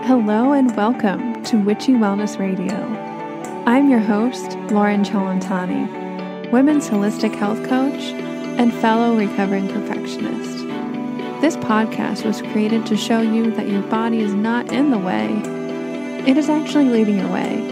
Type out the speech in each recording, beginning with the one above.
Hello and welcome to Witchy Wellness Radio. I'm your host, Loren Cellentani, women's holistic health coach and fellow recovering perfectionist. This podcast was created to show you that your body is not in the way, it is actually leading the way.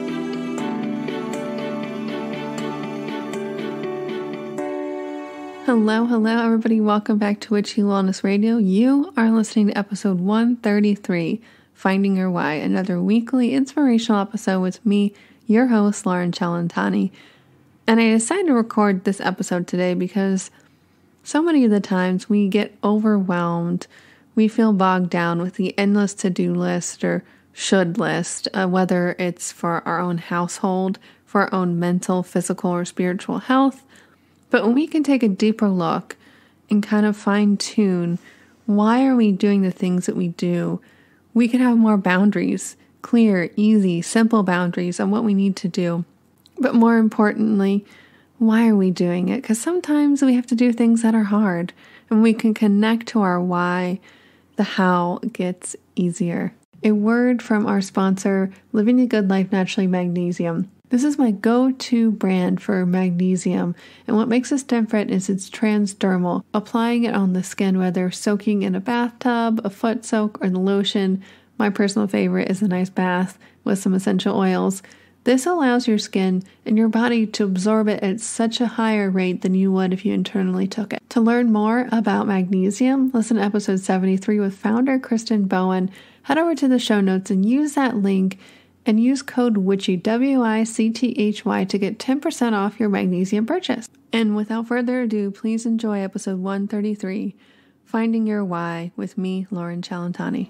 Hello everybody, welcome back to Witchy Wellness Radio. You are listening to episode 133, Finding Your Why, another weekly inspirational episode with me, your host, Loren Cellentani. And I decided to record this episode today because so many of the times we get overwhelmed, we feel bogged down with the endless to-do list or should list, whether it's for our own household, for our own mental, physical, or spiritual health. But when we can take a deeper look and kind of fine-tune why are we doing the things that we do, we can have more boundaries, clear, easy, simple boundaries on what we need to do. But more importantly, why are we doing it? Because sometimes we have to do things that are hard, and we can connect to our why, the how gets easier. A word from our sponsor, Living a Good Life Naturally Magnesium. This is my go-to brand for magnesium, and what makes this different is it's transdermal. Applying it on the skin, whether soaking in a bathtub, a foot soak, or the lotion. My personal favorite is a nice bath with some essential oils. This allows your skin and your body to absorb it at such a higher rate than you would if you internally took it. To learn more about magnesium, listen to episode 73 with founder Kristen Bowen. Head over to the show notes and use that link and use code WICHY, WICTHY, to get 10% off your magnesium purchase. And without further ado, please enjoy episode 133, Finding Your Why, with me, Loren Cellentani.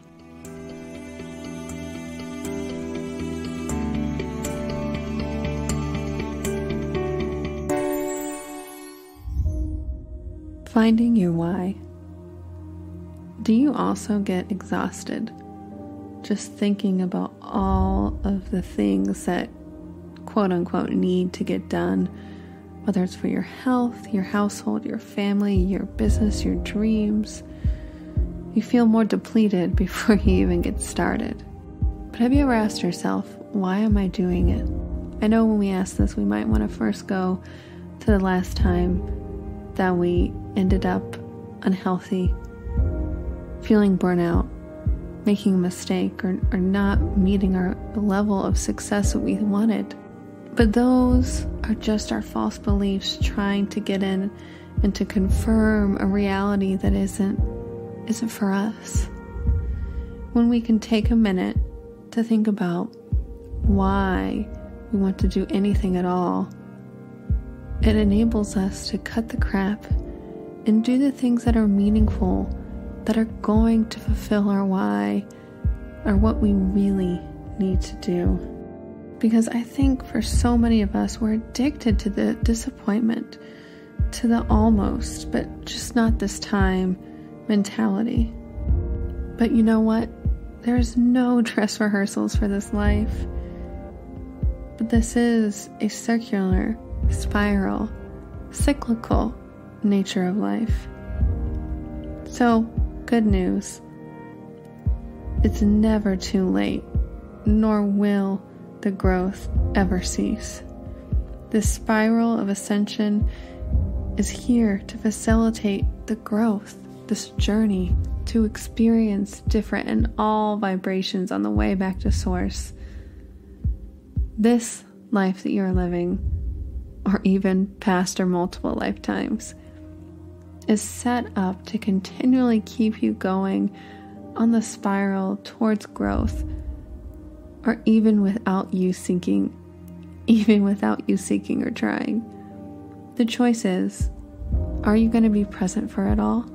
Finding your why. Do you also get exhausted just thinking about all of the things that quote unquote need to get done, whether it's for your health, your household, your family, your business, your dreams? You feel more depleted before you even get started. But have you ever asked yourself, why am I doing it? I know when we ask this, we might want to first go to the last time that we ended up unhealthy, feeling burnout, making a mistake, or not meeting our level of success that we wanted. But those are just our false beliefs trying to get in and to confirm a reality that isn't for us. When we can take a minute to think about why we want to do anything at all, it enables us to cut the crap and do the things that are meaningful, that are going to fulfill our why, or what we really need to do. Because I think for so many of us, we're addicted to the disappointment, to the almost, but just not this time mentality. But you know what? There's no dress rehearsals for this life. But this is a circular, spiral, cyclical nature of life. So, good news. It's never too late, nor will the growth ever cease. This spiral of ascension is here to facilitate the growth, this journey to experience different and all vibrations on the way back to source. This life that you're living, or even past or multiple lifetimes, is set up to continually keep you going on the spiral towards growth, or even without you seeking or trying. The choice is, are you going to be present for it all?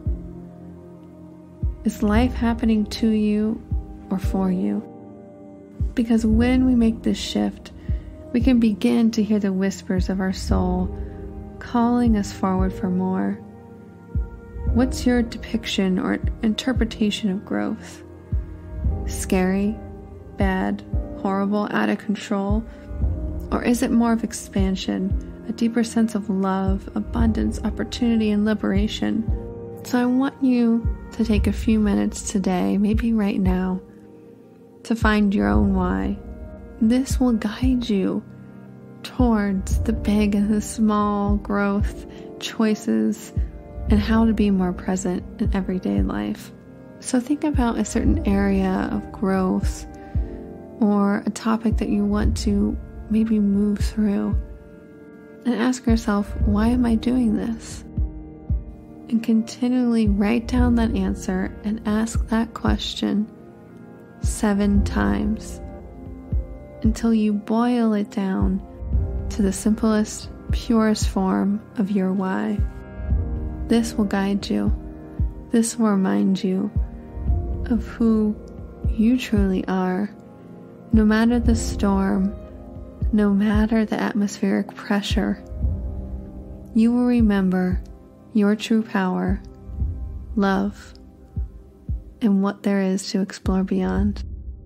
Is life happening to you or for you? Because when we make this shift, we can begin to hear the whispers of our soul calling us forward for more. What's your depiction or interpretation of growth? Scary, bad, horrible, out of control? Or is it more of expansion, a deeper sense of love, abundance, opportunity, and liberation? So I want you to take a few minutes today, maybe right now, to find your own why. This will guide you towards the big and the small growth choices and how to be more present in everyday life. So think about a certain area of growth or a topic that you want to maybe move through and ask yourself, why am I doing this? And continually write down that answer and ask that question 7 times until you boil it down to the simplest, purest form of your why. This will guide you. This will remind you of who you truly are, no matter the storm, no matter the atmospheric pressure. You will remember your true power, love, and what there is to explore beyond.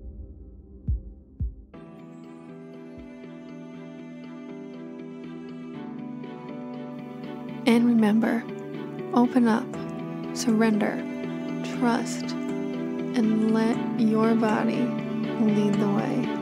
And remember, open up, surrender, trust, and let your body lead the way.